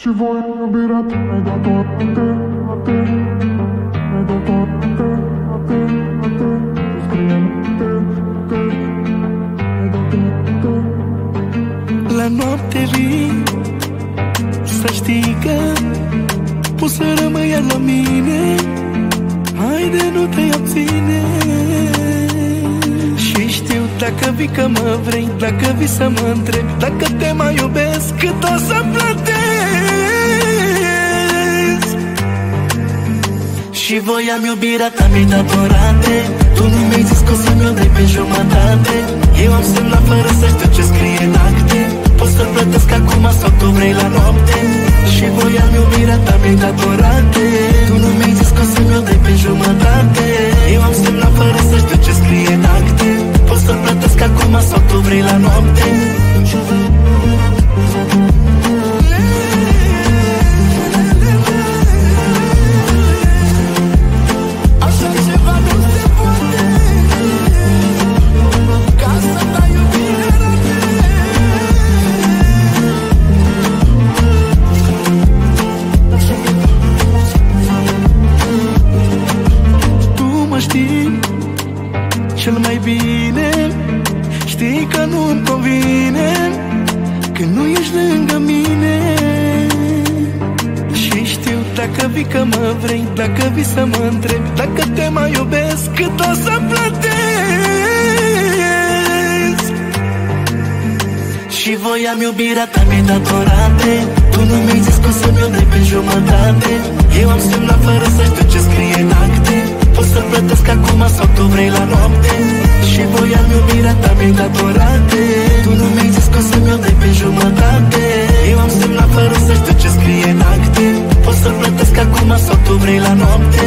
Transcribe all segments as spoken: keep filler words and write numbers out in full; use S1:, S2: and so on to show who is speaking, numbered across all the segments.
S1: Și voi iubirea ta mi-ai dat toate, toate, mi-ai dat toate, toate, toate. Tu scrie noapte, mi-ai dat toate.
S2: La noapte vii să știi că poți să rămâi la mine. Haide, nu te abține. Și știu dacă vii că mă vrei, dacă vii să mă întrebi dacă te mai iubesc, cât o să plătesc. Și voiam iubirea ta, mi-ai dat o rate. Tu nu mi-ai zis că o să mi-o dai pe jumătate. Eu am semnat fără să știu ce scrie în acte. Poți să plătesc acum sau tu vrei la noapte. Și voiam iubirea ta, mi-ai dat o rate. Tu nu mi-ai zis că o să mi-o dai pe jumătate. Eu am semnat fără să știu ce scrie în acte. Poți să plătesc acum sau tu vrei la noapte. Cel mai bine știi că nu-mi convine când nu ești lângă mine. Și știu dacă vii că mă vrei, dacă vii să mă întrebi dacă te mai iubesc, cât o să plătesc. Și voiam iubirea ta, mi-ai dat o rate. Tu nu mi-ai zis că o să mi-o dai pe jumătate. Eu am semnat fără să știu ce scrie în acte. Poți să plătesc acum sau tu vrei la noapte. Și voiam iubirea ta, mi-ai dat o rate. Tu nu mi-ai zis că o să mi-o dai pe jumătate. Eu am semnat fără să știu ce scrie în acte. Poți să plătesc acum sau tu vrei la noapte.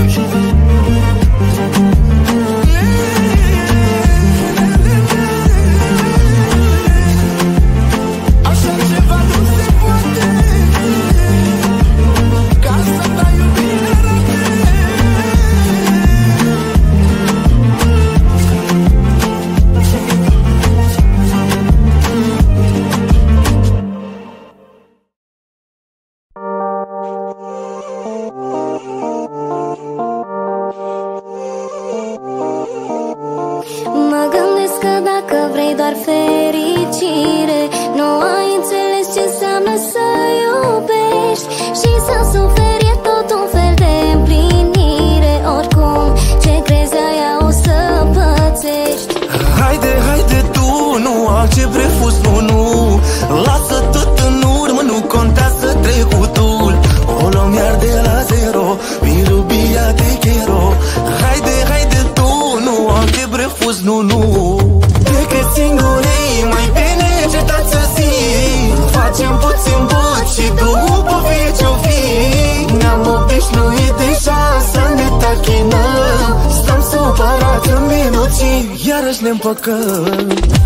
S3: fericire. Nu ai înțeles ce înseamnă să iubești și să suferi e tot un fel de împlinire. Oricum, ce crezi aia o să pățești.
S2: Haide, haide tu, nu accept refuz, nu, nu. Lasă tot în urmă, nu contează trecutul. O luăm iar de la zero, mi iubia te quiero. Haide, haide tu, nu accept refuz, nu, nu. Decât singurii, mai bine cetați să zi. Facem puțin but și după fie ce-o fi. Ne-am obișnuit deja să ne tachinăm. Stăm supărați în minuții, iarăși ne împăcăm.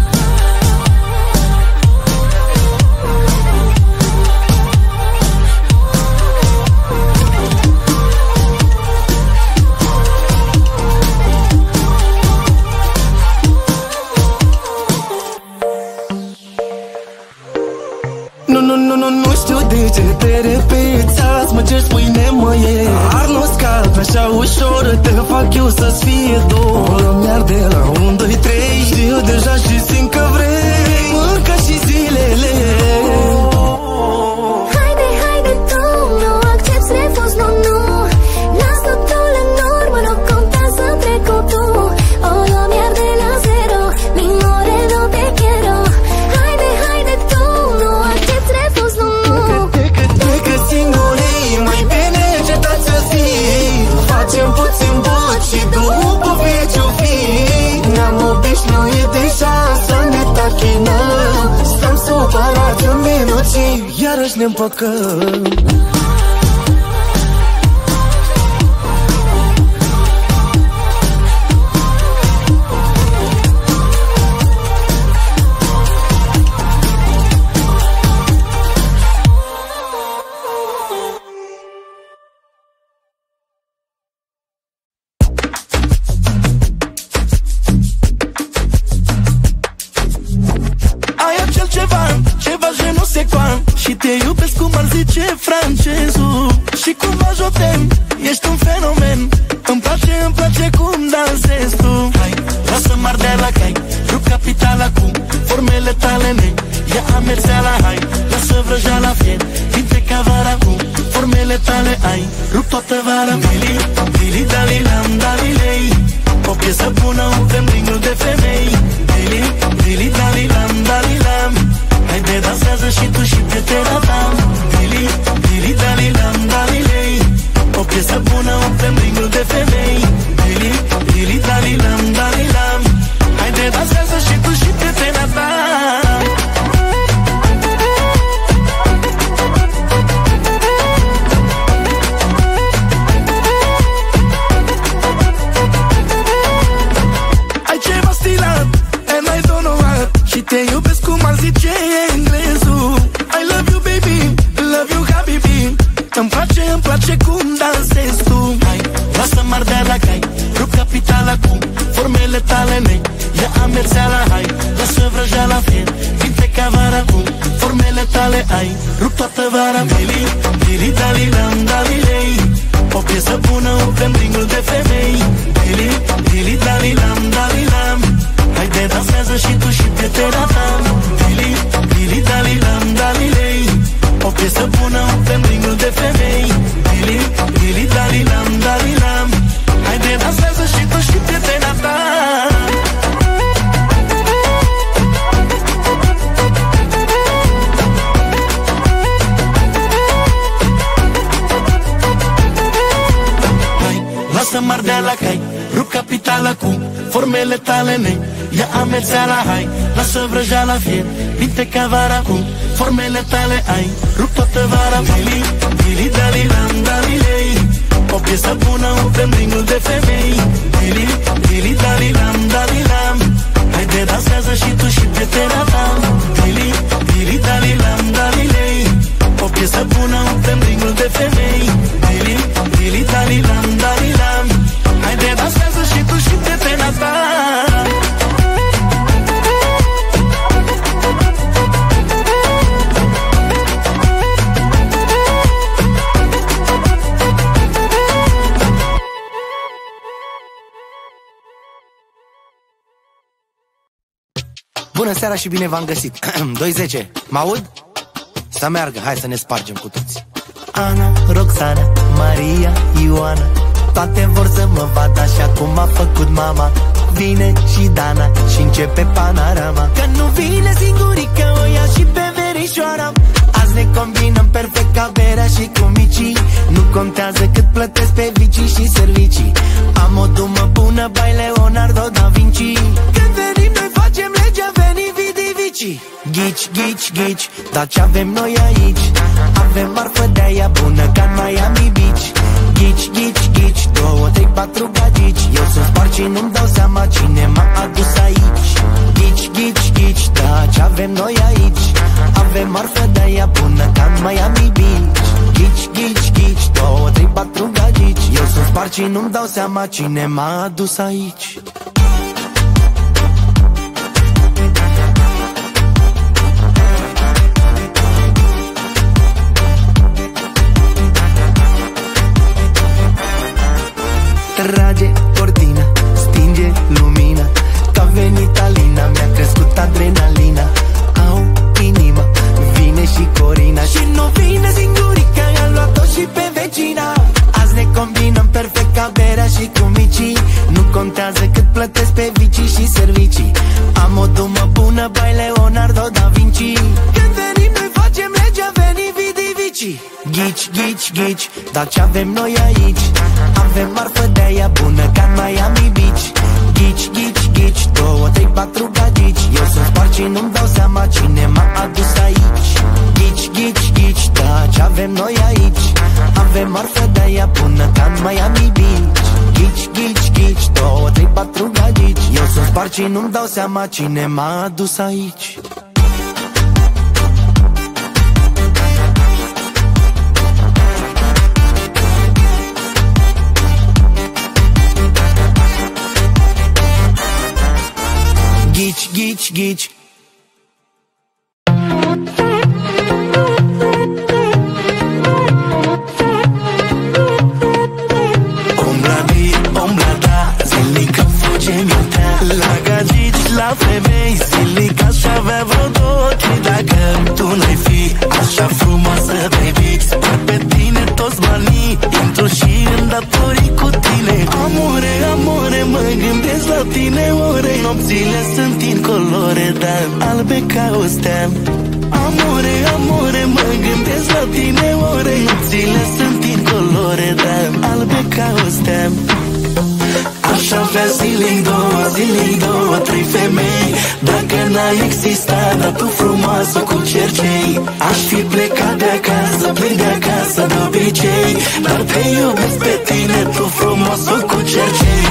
S2: Nu, nu, nu, nu, nu știu de ce te repeți. Azi mă ceri, spui nemăie. Ar nu scap așa ușor, te fac eu să-ți fie dor. Îmi iar de la unu, doi, trei. Știu deja și simt că vrei. Încă și zilele.
S3: Haide, haide tu, nu accepti refuz, nu, nu. Las totul în urmă, nu contează trecutul. O luăm iar de la zero, mi more, no te quiero. Haide, haide tu, nu accepti refuz, nu, nu.
S2: Decât singurii, mai bine cetați să zi. Facem puțin but și după fie ce-o fi. Ne-am obișnuit deja să ne tachinăm. Stăm supărați în minuții, iarăși ne împăcăm. Și te iubesc cum ar zice francezul. Și cum ajutem, ești un fenomen. Îmi place, îmi place cum dansezi tu. Hai, lasă-mă Ardeala, cai, rup capitala cu formele tale nei. Ia amerseala, hai, lasă vrăjeala fier, vinte ca vara cu formele tale ai. Rup toată vara, Dili, dili, dalilam, dalilei. O piesă bună, un trembling de femei. Dili, dili, dalilam, dalilam. Haide, dansează și tu și prietena ta. Dili, dili, dalilam, dalilei. O piesă bună, un trembling de femei. Dili, dili, dalilam, dalilam. Haide, dansează și tu și prietena ta. Și te iubesc cum ar zice englezul. I love you baby, love you habibi. Îmi place, îmi place cum dansezi tu. Hai, lasă-mă Ardeala, cai, rup capitala cu formele tale nei. Ia amerseala, hai, lasă vrăjeala fier, vinte ca vara cu formele tale ai. Rup toată vara, Dili, dili, dalilam, dalilei. O piesă bună, un trembling de femei. Dili, dili, dalilam, dalilam. Haide, dansează și tu și prietena ta. Dili, dili, dalilam, dalilei. O piesă bună, un trembling de femei. Dili, dili, dalilam, dalilam. Haide, dansează și tu și prietena ta. Hai, lasă-mă Ardeala, cai, rup capitala cu formele tale nei. Ia amerseala, hai, lasă vrăjeala fier, vinte ca vara cu formele tale ai. Rup toată vara, Dili, dili, dalilam, dalilei. O piesă bună, un trembling de femei. Dili, dili, dalilam, dalilam. Haide, dansează și tu și prietena ta. Dili, dili, dalilam, dalilei. O piesă bună, un trembling de femei. Dili, dili, dalilam, dalilam. Haide, dansează și tu și prietena ta.
S4: Bună seara și bine v-am găsit. doi zece, mă aud? Să meargă, hai să ne spargem cu toți. Ana, Roxana, Maria, Ioana, toate vor să mă vadă așa cum a făcut mama. Vine și Dana și începe panorama. Că nu vine singurică, o ia și pe verișoara. Azi ne combinăm perfect ca berea și cu micii. Nu contează cât plătesc pe vicii și servicii. Am o dumă bună, by Leonardo da Vinci. Când venim noi facem legea, veni vidi vici. Ghici, ghici, ghici, dar ce avem noi aici? Avem marfă de-aia bună ca în Miami Beach. Ghici, ghici, ghici, două, trei, patru gagici. Eu sunt spart și nu-mi dau seama cine m-a adus aici. Ghici, ghici, ghici, da, ce avem noi aici? Avem marfă de-aia bună ca în Miami Beach. Ghici, ghici, ghici, două, trei, patru gagici. Eu sunt spart și nu-mi dau seama cine m-a adus aici. Trage cortina, stinge lumina, că-a venit Alina, mi-a crescut adrenalina. Au inima, vine și Corina. Și nu vine singurica, i-am luat-o și pe vecina. Azi ne combinăm perfect ca berea și cu micii. Nu contează cât plătesc pe vicii și servicii. Am o dumă bună, by Leonardo da Vinci. Când venim noi facem legea, veni vidi vici. Ghici, ghici, ghici, dar ce avem noi aici? Avem marfă de-aia bună ca în Miami Beach. Ghici, ghici, ghici, două, trei, patru gagici. Eu sunt spart și nu-mi dau seama cine m-a adus aici. Ghici, ghici, ghici, da, ce avem noi aici? Avem marfă de-aia bună ca în Miami Beach. Ghici, ghici, ghici, două, trei, patru gagici. Eu sunt spart și nu-mi dau seama cine m-a adus aici. Ghici, ghici, ghici.
S2: albe ca o stea. Amore, amore, mă gândesc la tine ore, nopțile sunt incolore, dar albe ca o stea. Aș avea zilei două, zilei două, trei femei, dacă n-ai existat, dar tu frumoasă cu cercei. Aș fi plecat de acasă, plec de acasă de obicei, dar te iubesc pe tine, tu frumoasă cu cercei.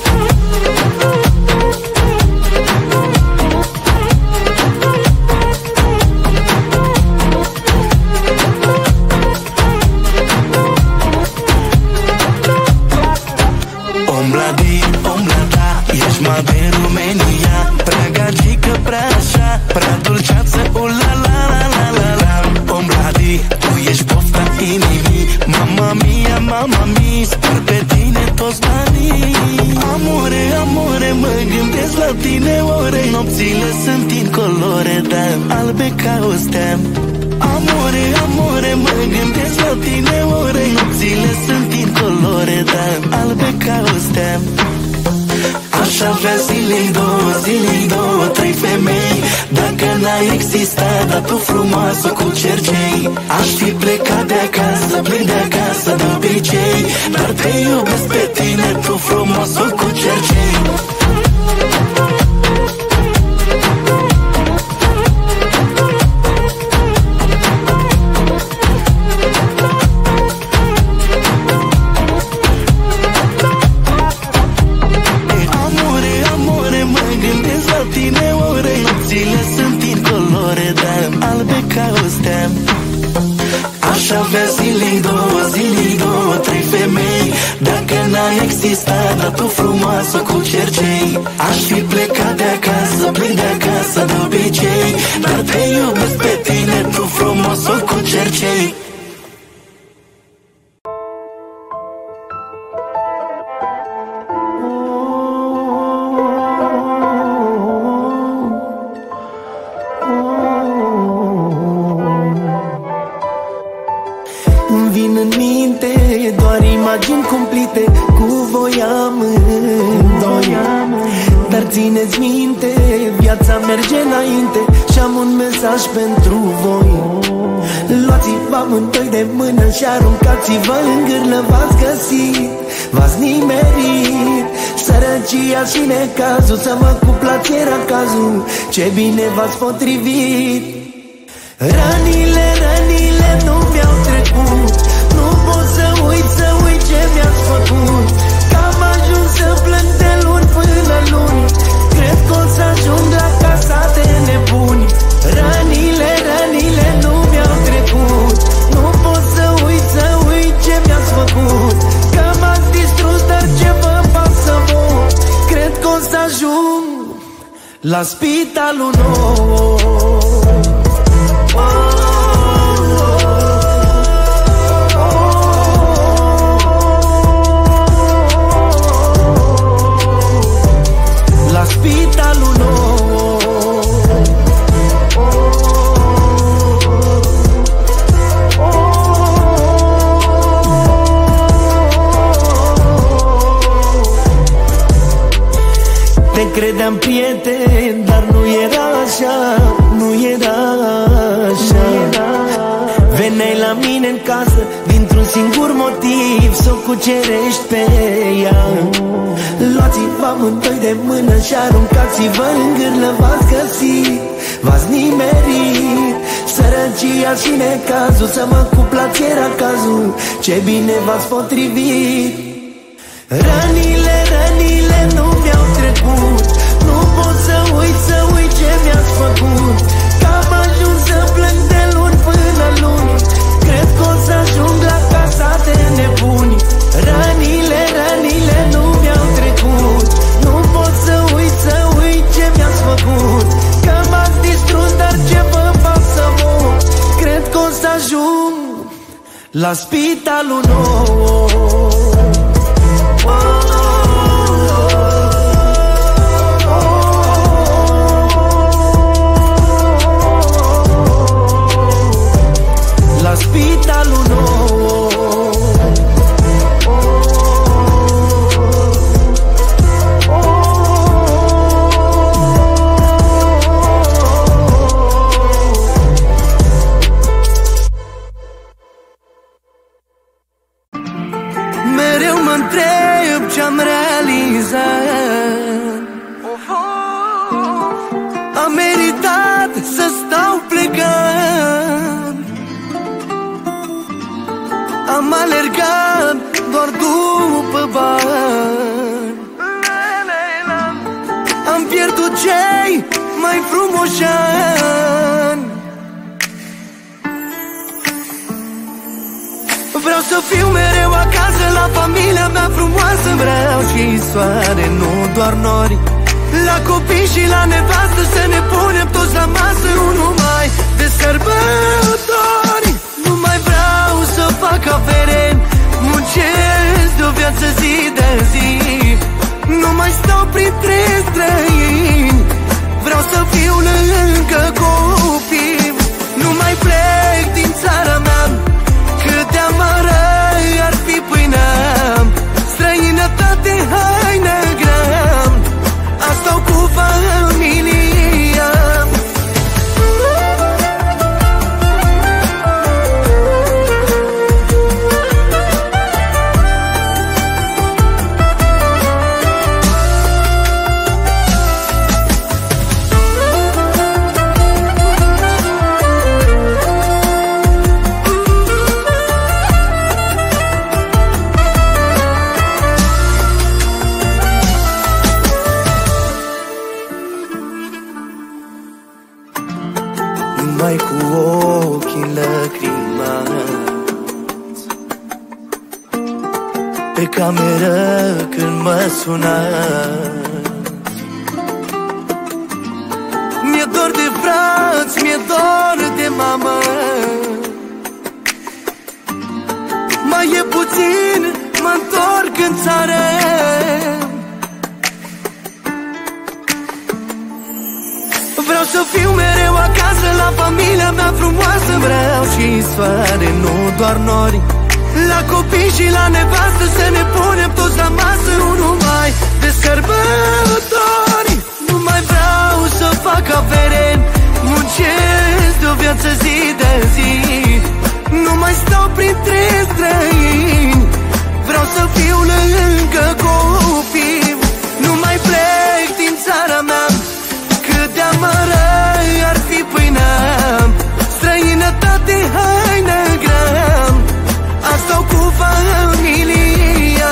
S2: Din România, prea gagică, prea așa, prea dulceață, o la la la la la la. Ombladi, tu ești pofta inimii, mama mia, mama mia, spor pe tine toți banii. Amore, amore, mă gândesc la tine ore, nopțile sunt incolore, dar albe ca o stea. Amore, amore, mă gândesc la tine ore, nopțile sunt incolore, dar albe ca o stea. Aș avea zilei două, zilei două, trei femei, dacă n-ai existat, dar tu frumoasă cu cercei. Aș fi plecat de acasă, plec de acasă de obicei, dar te iubesc pe tine, tu frumoasă cu cercei. Aș avea zilei două, zilei două, trei femei, dacă n-ai existat, dar tu frumoasă cu cercei. Aș fi plecat de acasă, plec de acasă de obicei, dar te iubesc pe tine, tu frumoasă cu cercei.
S5: Vin în minte doar imagini cumplite, cu voi amândoi. Dar țineți minte, viața merge înainte și am un mesaj pentru voi. Luați-vă amândoi de mână și aruncați-vă în gârlă, v-ați găsit, v-ați nimerit. Sărăcia și necazul, să mă cuplați era cazul, ce bine v-ați potrivit. Rănile, rănile nu mi-au trecut, nu pot să uit, să uit ce mi-ați făcut. Că am ajuns să plâng de luni până luni, cred că o să ajung la casa de nebuni. Rănile, rănile nu mi-au trecut, nu pot să uit, să uit ce mi-ați făcut. Că m-ați distrus, dar ce vă pasă vouă, cred că o să ajung la spitalul nou. La spitalul nou. Te credeam prieten, dar nu era așa, nu era așa. Veneai la mine în casă dintr-un singur motiv, să o cucerești pe ea. Luați-vă amândoi de mână și aruncați-vă în gârlă, v-ați găsit, v-ați nimerit. Sărăcia și necazul, să mă cuplați era cazul, ce bine v-ați potrivit. Rănile, rănile nu mi-au trecut, nu pot să uit, să uit ce mi-ați făcut. Că am ajuns să plâng de luni până luni, cred că o să ajung la casa de nebuni. Rănile, rănile nu mi-au trecut, nu pot să uit, să uit ce mi-ați făcut. Că m-ați distrus, dar ce vă pasă vouă, cred că o să ajung la spitalul nou. La spitalul nou.
S2: întreb ce-am realizat. Am meritat să stau plecat. Am alergat doar după bani. Am pierdut cei mai frumoși ani. Vreau să fiu mereu acasă la familia mea frumoasă. Vreau și soare, nu doar nori. La copii și la nevastă să ne punem toți la masă. Nu numai de sărbători. Nu mai vreau să fac afereni. Muncesc de o viață zi de zi. Nu mai stau printre străini. Vreau să fiu lângă copii. Nu mai plec din țara mea. Cât de amară ar fi pâinea. Străinătate, haină grea. Asta-o cu familia. Numai cu ochii lacrimați pe cameră când mă sunați. Mi-e dor de frați, mi-e dor de mamă. Mai e puțin, mă-ntorc în țară. Vreau să fiu mereu acasă la familia mea frumoasă. Vreau și soare, nu doar nori. La copii și la nevastă să ne punem toți la masă. Nu numai de sărbători. Nu mai vreau să fac afereni. Muncesc de o viață zi de zi. Nu mai stau printre străini. Vreau să fiu lângă copii. Nu mai plec din țara mea. Cât de amară ar fi pâinea. Străinătate, haină grea. Asta-o cu familia.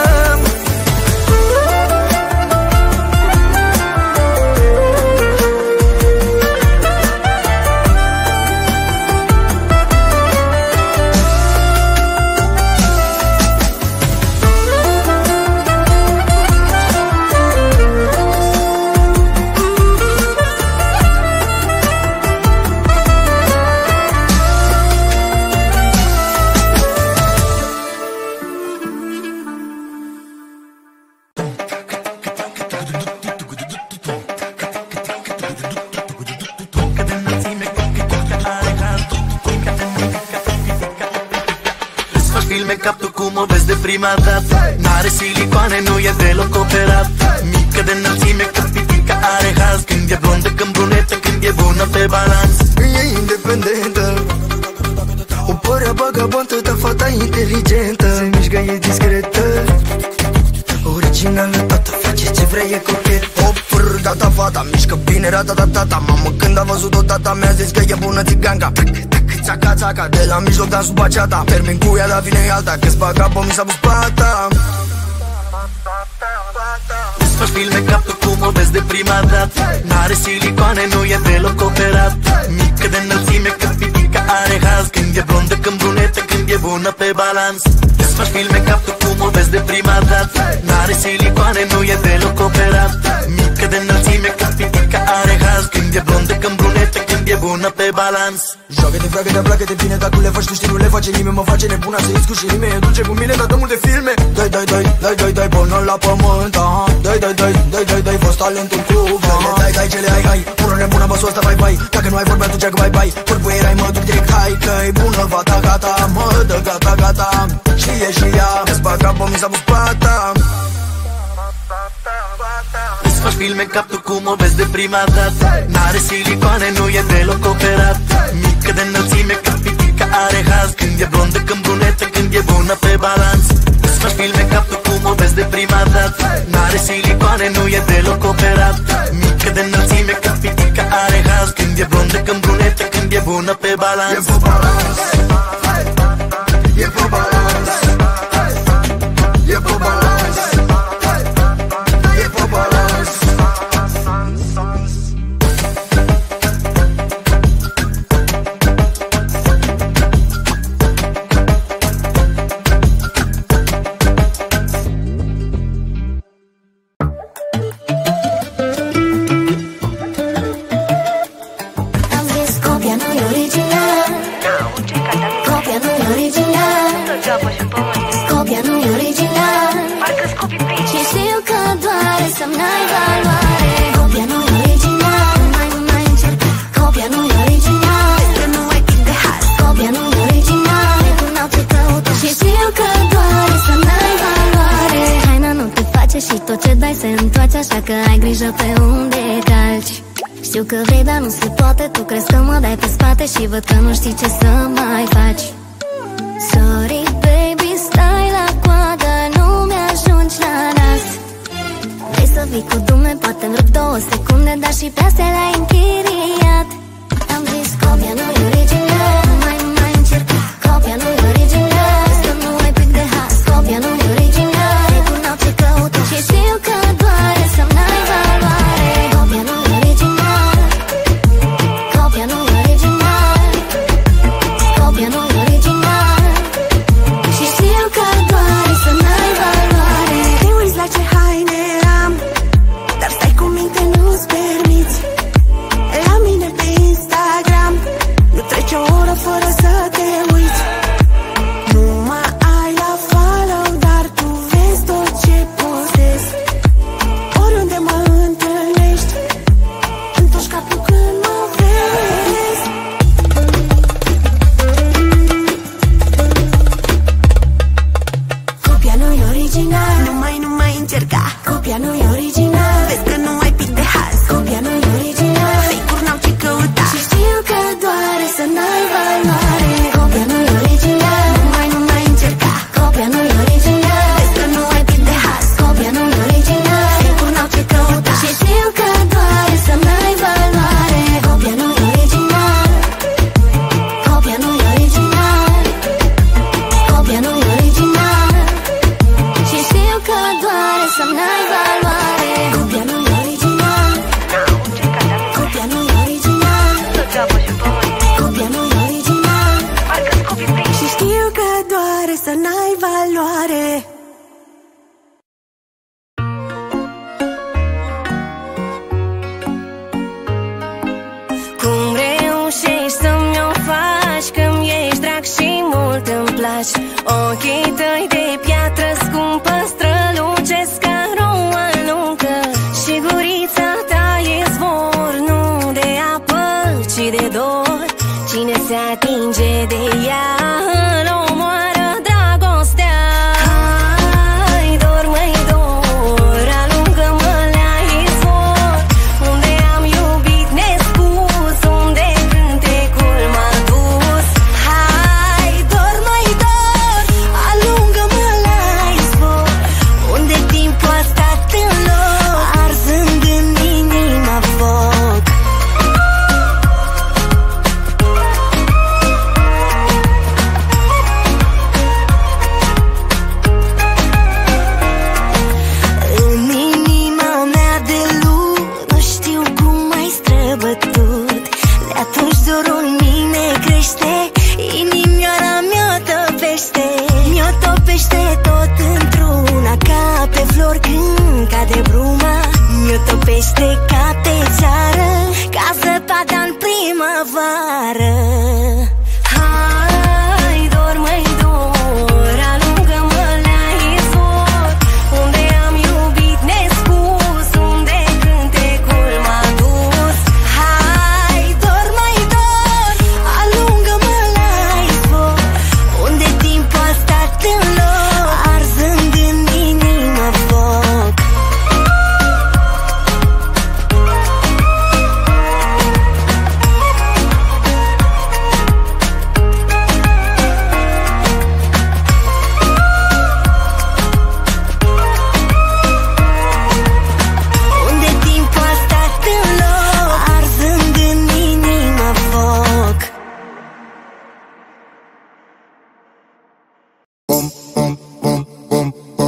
S2: Prima dată n-are silicoane, nu e deloc operat. Mică de înălțime, că pitica are haz. Când e blondă, când brunetă, când e bună pe balans.
S6: E independentă, o părea vagabondă, dar fata inteligentă. Se mișcă, e discretă, originală, tata face ce vrea, e cochet. Hop, frr, gata fata, mișcă bine, rata-ta-ta-ta. Mamă, când a văzut-o tata, mi-a zis că e bună țiganca. Țaca, țaca, de la mijloc dansul baceata. Termin cu ea, dar vine alta, că-ți bagabă, mi s-a pus pata.
S2: Îți faci filme ca tu cum o vezi de prima dată. N-are silicoane, nu e deloc operat. Mică de înălțime, că pitica are haz. Când e blondă, când brunetă, când e bună pe balans. Îți faci filme ca tu cum o vezi de prima dată. N-are silicoane, nu e deloc operat. Mică de înălțime, că pitica are haz. Când e blondă, când brunetă, când e bună pe balans.
S6: Joacă-te, freacă-te, placă-te bine, dacă le faci tu știi, nu le face nimeni. Mă face nebuna să ies cu și nimeni. E dulce cu mine, dar dă multe filme. Dai, dai, dai, dai, dai, dai, până la pământ, aha. Dai, dai, dai, dai, dai, dai, fost talent în club, aha. Dai, dai, cele ai, hai, pură nebună, bă, ăsta, vai, vai. Dacă nu ai vorbe, atunci că vai, vai. Corpul erai, mă duc direct, hai, că-i bună, fata, gata. Mă dă, gata, gata, știe și ea. Îți bagabă, mi s-a pus pata.
S2: Îți faci filme cap tu cum o vezi de prima dată. N-are silicoane, nu e deloc operat. Mică de înălțime, că pitica are haz. Când e blondă, când brunetă, când e bună pe balans. Îți faci filme cap tu cum o vezi N-are silicoane, nu e deloc operat. Mică de înălțime, ca pitica are haz. Când e blondă, când brunetă, când e bună pe balans.
S6: E pe balans, e pe balans, e pe balans, e pe balans.
S3: Și tot ce dai se întoarce, așa că ai grijă pe unde calci. Știu că vrei, dar nu se poate. Tu crezi că mă dai pe spate și văd că nu știi ce să mai faci. Sorry baby, stai la coadă, nu mi-ajungi la nas. Vrei să vii cu dume, poate-mi rup două secunde, dar și pe astea le-ai închiriat. Am zis copia nu-i original, nu mai, nu mai încerca. Copia nu-i original, vezi că nu ai pic de has. Copia nu-i original, recunoau ce căută și știu că doare să-mi n-ai valoare. Copia nu-i original, copia nu-i original, copia nu-i original și știu că doare să n-ai valoare.
S7: Te uiți la ce haine am, dar stai cu minte, nu-ți permiți. La mine pe Instagram nu trece o oră fără să te uiți. Nu mă ai la follow, dar tu vezi tot ce postez. Oriunde mă întâlnești, întorci capul când mă vezi. Copia nu-i original, nu mai, nu mai încerca. Copia nu-i original, vezi că nu ai pic de haz. Copia nu-i original, fake-uri n-au ce căuta și știu că doare să n-ai valoare. Copia nu-i original, nu mai, nu mai încerca. Copia nu-i original, vezi că nu ai pic de haz. Copia nu-i original, fake-uri n-au ce căuta și știu că doare să n-ai valoare. Copia nu-i original, copia nu-i original, copia nu-i original și știu că doare să n-ai valoare. Copia nu-i original, copia nu-i original, copia nu-i original și știu că doare să n-ai valoare.
S3: Cum reușești să-mi o faci, că-mi ești drag și mult îmi placi. Ochii tăi de piatră scumpă strălucesc ca roa luncă și gurița ta e zvor, nu de apă, ci de dor. Cine se atinge de ea îl omoară dragostea. Hai, dor, măi, dor, alungă-mă la izvor, unde am iubit nespus, unde cântecul m-a dus. Hai, dor, măi, dor, alungă-mă la izvor, unde timpul a stat în loc, arzând în inima foc. În inima mea de lut, nu știu cum ai străbătut. De atunci dorul în mine crește, inimioara mi-o topește. Mi-o topește tot într-una, ca pe flori când cade bruma. Mi-o topește ca pe țară, ca zăpada în primăvară. Hai, dor, măi, dor, alungă-mă la izvor, unde am iubit nespus, unde cântecul m-a dus. Hai, dor, măi, dor, alungă-mă la izvor, unde timpul a stat în loc, arzând în inima foc.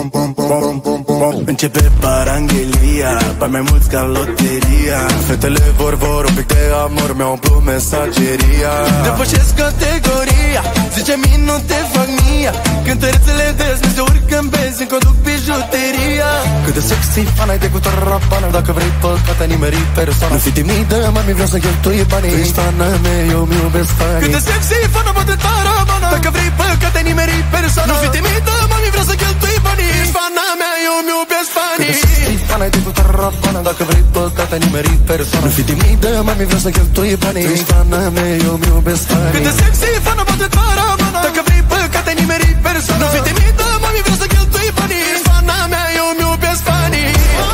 S2: Începe paranghelia, bani mai mulți ca loteria. Fetele vor, vor un pic de amor, mi-au umplut mesageria. Depășesc categoria, zice minute fac mia. Cântărețele desmi se urcă în benzi, îmi conduc bijuteria. Cât de sexy, fana-i de cu tarapană. Dacă vrei păcate, nimeri persoană. Nu fi timidă, mami, vreau să cheltui banii. Tu ești fana mea, eu mi iubesc fanii. Cât de sexy, fana, bate tarapană. Dacă vrei păcate, nimeri persoană. Nu fi timidă, mami, vreau să cheltui banii. Ești fana mea, eu mi iubesc fanii. Cât de sexy, fana-i de cu tarapană. Dacă vrei păcate, nimeri persoană. Nu fi timidă, mami, vreau să cheltui banii. Tu ești fana mea, eu mi iubesc fanii. Cât de sexy, fana, bate tarapană. Dacă vrei păcate, nimeri persoană. Nu fi timidă, mami, vreau să cheltui banii. Ești fana mea, eu mi iubesc fanii.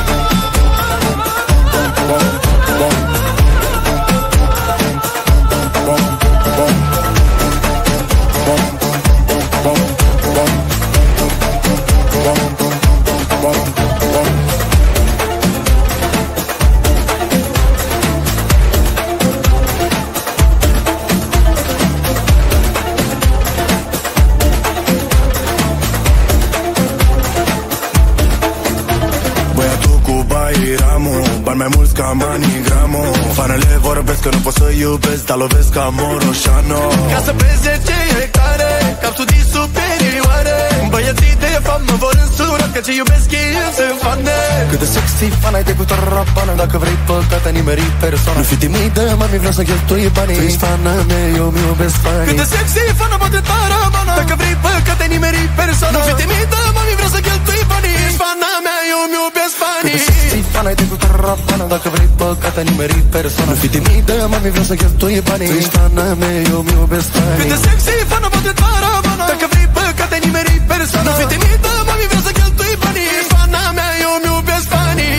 S2: Bani mai mulți ca Manigrammo. Fanele vorbesc că nu pot să iubesc, dar lovesc ca Moroșano. Ca să prezece hectare, cap studii superioare. Băieții de fapt mă vor însura, că ce iubesc ei sunt fane. Cât de sexy, fana-i de cu tarapană. Dacă vrei păcate, nimeri persoană. Nu fi timidă, mami, vreau să cheltui banii. Tu ești fana mea, eu mi iubesc fanii. Cât de sexy, fana, bate tarapană. Dacă vrei păcate, nimeri persoană. Nu fi timidă, mami, vreau să cheltui banii. Ești fana mea, eu mi iubesc fanii. Cât de sexy, fana-i de cu tarapană. Dacă vrei păcate, nimeri persoană. Nu fi timidă, mami, vreau să cheltui banii. Tu ești fana mea, eu mi iubesc fanii. Cât de sexy, fana, bate tarapană. Dacă vrei păcate, nimeri persoană. Nu fi timidă, mami, vreau să cheltui banii. Ești fana mea, eu mi iubesc fanii.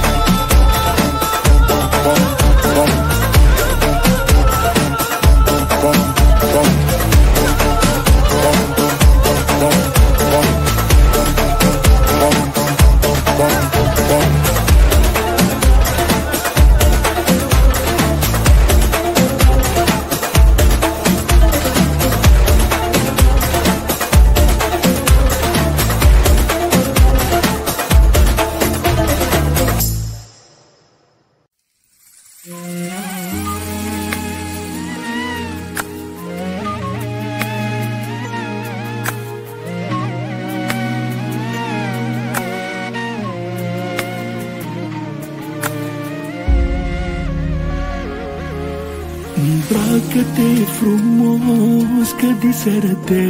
S5: Îmbracă-te frumos, că diseară te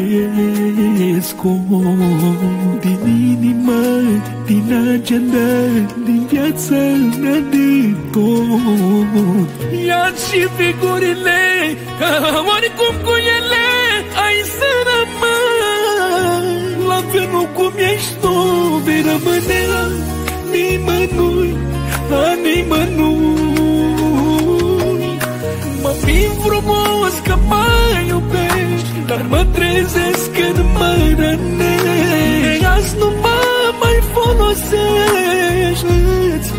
S5: scot din inimă, din agenda, din viața mea de tot. Ia-ți și figurile, că oricum cu ele ai să rămâi. La felul cum ești tu, vei rămâne a nimănui, a nimănui. Mă fiind frumos că mă iubești, dar mă trezesc când mă rănești. Azi nu mă mai folosești, îți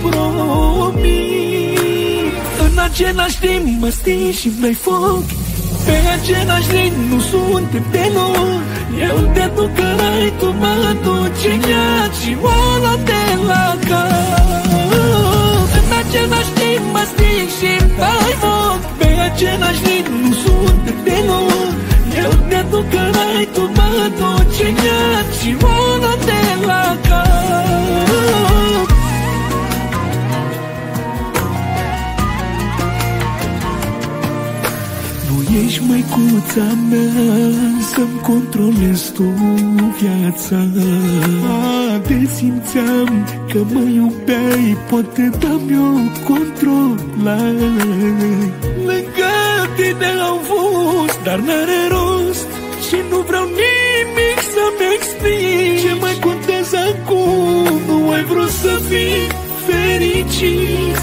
S5: promit. În același timp mă stingi și mi-ai foc, pe același ritm nu suntem deloc. Eu te duc cărai, tu mă duci în iad și o luăm de la cap. În același timp mă stingi și mi-ai foc, pe același ritm nu suntem deloc. Eu te duc cărai, tu mă duci în iad și o luăm de la cap. Nu ești măicuța mea să-mi controlezi tu viața. De simțeam că mă iubeai, poate dam eu controlai. Lângă tine am fost, dar n-are rost și nu vreau nimic să-mi explic. Ce mai contează acum? Nu ai vrut să fii fericit,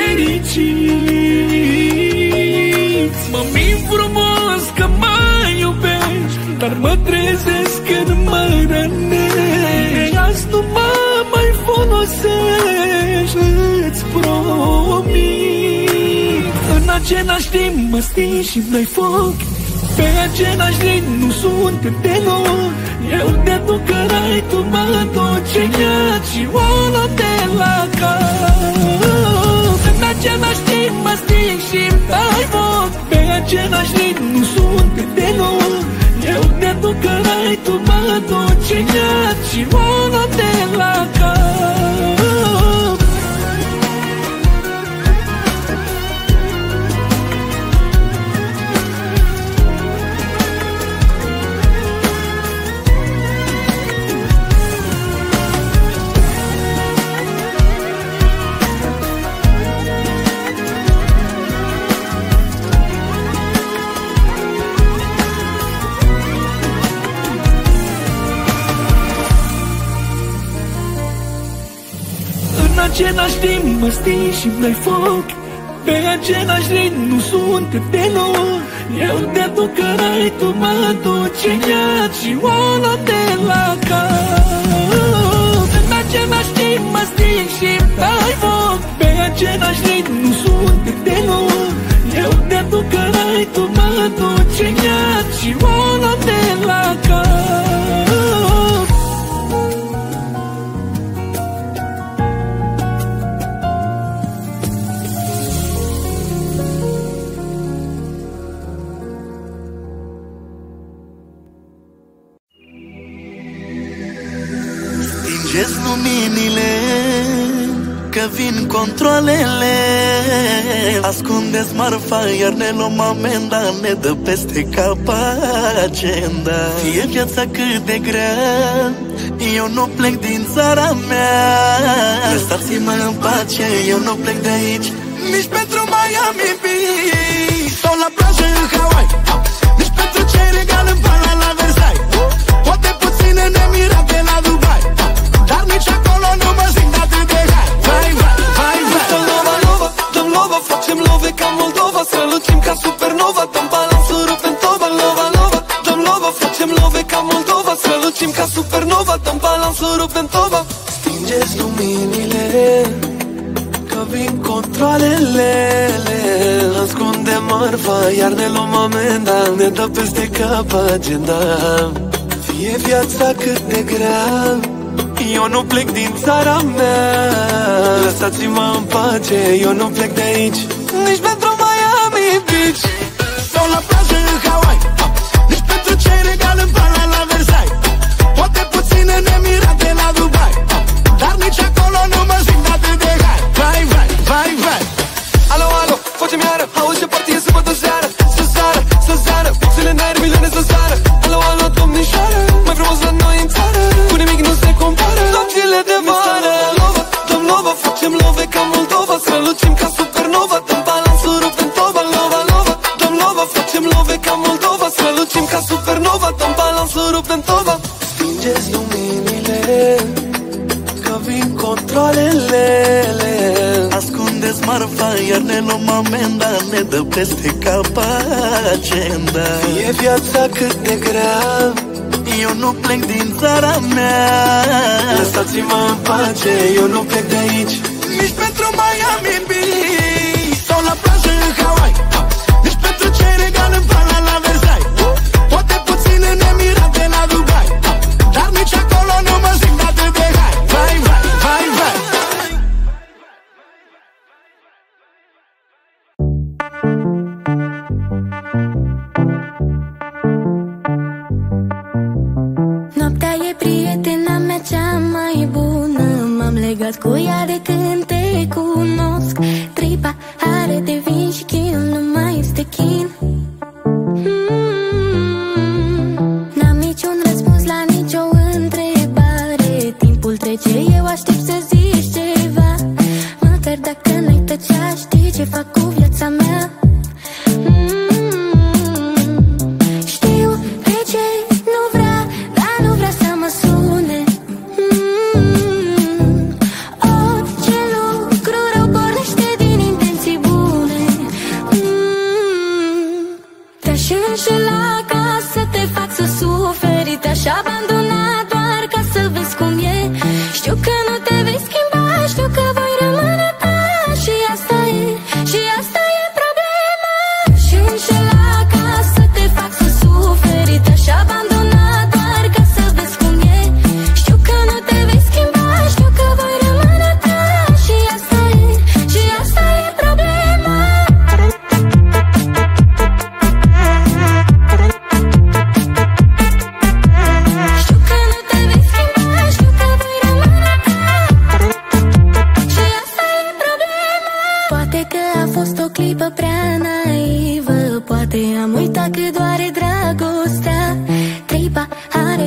S5: fericit. Mă mint frumos că mă iubești, dar mă trezesc când mă rănești. Azi nu mă mai folosești, îți promit. În același timp mă stingi și mi-ai foc, pe același ritm nu suntem deloc. Eu te ducerai tu mă duce și oala de la cap. În același timp mă sting și-mi dai foc, pe același ritm nu sunt deloc. Eu te ducerai tu mă duce și oala de la cap. În același timp mă sting și-mi dai foc, pe același ritm nu suntem deloc. Eu te ducerai, tu mă duci în iad și oala de la cap. În același timp mă sting și-mi dai foc, pe același ritm nu suntem deloc. Eu te ducerai, tu mă duci în iad și oala de la cap.
S2: Stingeți luminile, că vin controlele. Ascundeți marfa, iar ne luăm amenda, ne dă peste cap agenda. Fie viața cât de grea, eu nu plec din țara mea. Lăsați-mă în pace, eu nu plec de aici, nici pentru Miami Beach sau la plajă în Hawaii, nici pentru cei regal în Pala la Versailles. Poate puține nemirate la Dubai, dar nici acolo nu mă simt atât de hai. Vai, vai, vai, vai.
S8: Dăm lova, lova, dăm lova, facem love ca Moldova, strălucim ca supernova, dăm balansul, rupem toba. Lova, lova, dăm lova, facem love ca Moldova, strălucim ca supernova, dăm balansul, rupem toba.
S5: Stingeți luminile, că vin controlele. Ascundem marfa, iar ne luăm amenda, ne dă peste cap agenda. Fie viața cât de grea, eu nu plec din țara mea. Lăsați-mă în pace, eu nu plec de aici, nici pentru Miami Beach
S2: sau la plajă în Hawaii, nici pentru cei regal în Pala la Versailles. Poate puține nemirate la Dubai, dar nici acolo nu mă simt atât de hai. Vai, vai, vai, vai.
S8: Alo, alo, facem iară, auzi ce partie să văd o seară. Să sară, să sară, boxele în aer, milioane să sară. Alo, alo, domnișoară, mai frumos la noi în țară, cu nimic nu se compară. Nopțile de vară, lova, dăm lova, facem love ca Moldova, strălucim ca supernova, dăm balansul, rupem toba. Lova, lova, dăm lova, facem love ca Moldova, strălucim ca supernova, dăm balansul, rupem toba.
S5: Stingeți luminile, că vin controlele.
S2: Ascundeți marfa, iar ne luăm amenda, ne dă peste cap agenda.
S5: Fie viața cât de grea,
S2: eu nu plec din țara mea.
S5: Lăsați-mă în pace, eu nu plec de aici,
S2: nici pentru Miami Beach sau la plajă în Hawaii, nici pentru cei regal în Pala la Versailles. Poate puține nemirate la Dubai, dar nici acolo nu mă simt atât de hai. Vai, vai, vai, vai.
S3: Noaptea e prietena mea cea mai bună, m-am legat cu ea de când te cunosc. Tripa are de vin și chinul nu mai este chin. Mm-hmm. N-am niciun răspuns la nicio întrebare, timpul trece, eu aștept să zici ceva. Măcar dacă n-ai tăcea, știi ce fac cu viața mea. Te-aș abandona doar ca să vezi cum e. Știu că nu te vei schimba, știu că voi rămâne ta. Și asta e, și asta e problema. Și înșela ca să te fac să suferi. Te-aș abandona doar ca să vezi cum e.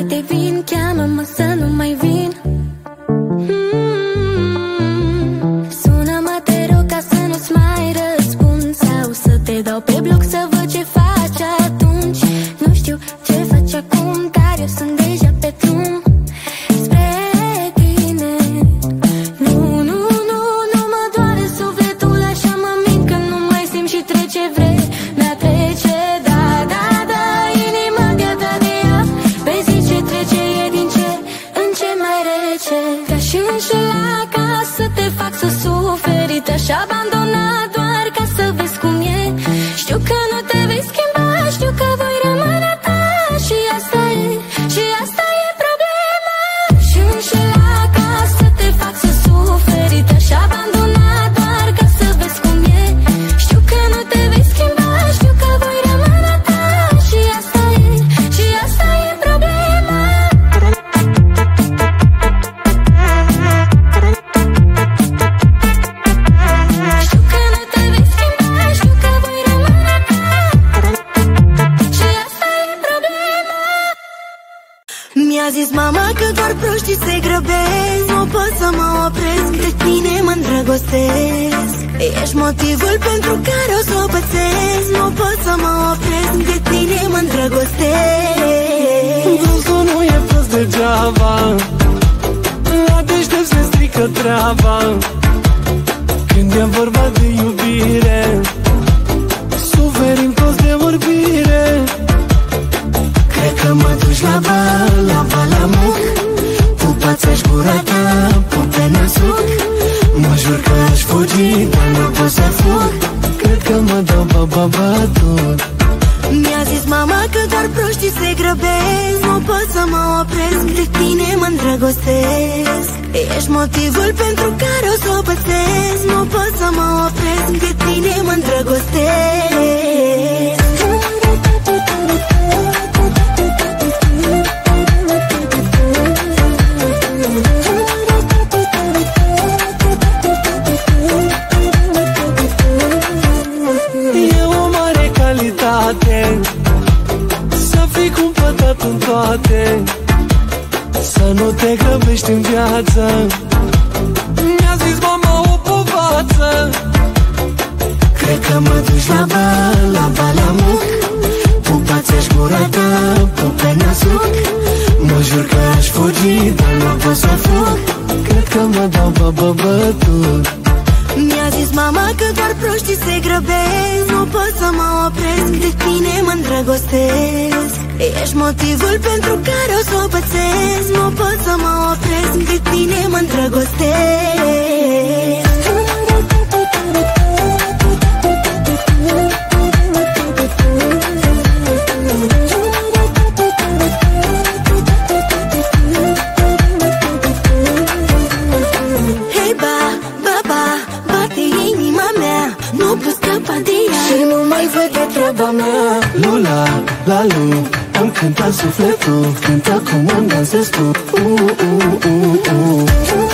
S3: de vin, cheamă-mă să nu mai vin. mm-hmm. Sună-mă, te rog, ca să nu-ți mai răspund, sau să te dau pe bloc să văd ce faci atunci. Nu știu ce faci acum, dar eu sunt deja pe drum spre tine. Nu, nu, nu, nu mă doare sufletul, așa mă mint că nu mai simt și trece vremea, trece. Da, da, da, inima de-a ta de ea, pe zi ce trece e din ce în ce mai rece. Te-aș înșela ca să te fac să suferi, te-aș abandona doar ca să vezi cum e. Știu că nu te vei schimba, știu că voi rămâne a ta, și asta e, și asta e problema. Și înșela ca să te fac să suferi, te-aș abandona doar ca să vezi cum e. Știu că nu te vei schimba, știu că voi rămâne a ta, și asta e, și asta e problema. Știu că nu te vei schimba, știu că voi rămâne a ta, și asta e problema.
S7: Mi-a zis mama că doar proștii se grăbesc, nu pot să mă opresc, de tine mă îndrăgostesc. Ești motivul pentru care o să o pățesc, nu pot să mă opresc, de tine mă îndrăgostesc.
S5: Vânzul nu e prost degeaba, la deștept se strică treaba. Când e vorba de iubire, suferim toți de vorbire.
S7: Cred că mă duci la bal, la bal la muc, pupați-aș gura ta, pupe în suc. Mă jur că aș fugi, dar nu pot să fug.
S5: Cred că mă dau ba-ba-ba-tut.
S7: Mi-a zis mama că doar proștii se grăbesc, nu pot să mă opresc, de tine mă îndrăgostesc. Ești motivul pentru care o să o pățesc, nu pot să mă opresc, de tine mă îndrăgostesc.
S5: E o mare calitate să fii cumpătat în toate, să nu te grăbești în viață. Mi-a zis mama o povață.
S7: Cred că mă duci la bal, la bal la muc, pupați-aș gura ta, pupe în suc. Mă jur că aș fugi, dar nu pot să fug.
S5: Cred că mă dau ba-ba-ba-tut.
S7: Mi-a zis mama că doar proștii se grăbesc, nu pot să mă opresc, de tine mă îndrăgostesc. Ești motivul pentru care o să o pățesc, nu pot să mă opresc, de tine mă îndrăgostesc. Hei ba, ba, ba, bate inima mea, nu pot scăpa de ea, și nu mai văd de treaba mea.
S5: Lula, la lu, îmi cânta sufletul, cântă cum îmi dansezi tu. uh, uh, uh, uh.